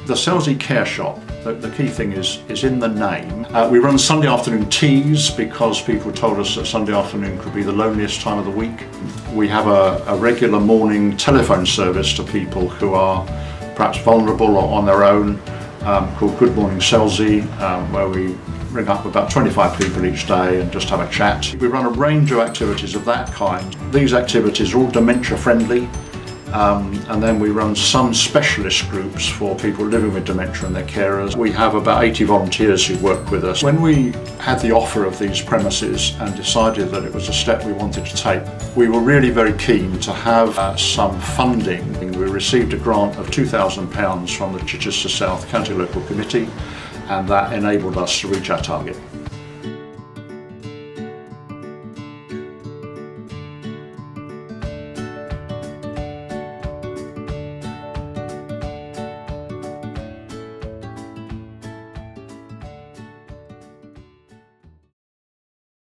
The Selsey Care Shop, the key thing is in the name. We run Sunday afternoon teas because people told us that Sunday afternoon could be the loneliest time of the week. We have a regular morning telephone service to people who are perhaps vulnerable or on their own, called Good Morning Selsey, where we ring up about 25 people each day and just have a chat. We run a range of activities of that kind. These activities are all dementia friendly. And then we run some specialist groups for people living with dementia and their carers. We have about 80 volunteers who work with us. When we had the offer of these premises and decided that it was a step we wanted to take, we were really very keen to have some funding. We received a grant of £2,000 from the Chichester South County Local Committee, and that enabled us to reach our target.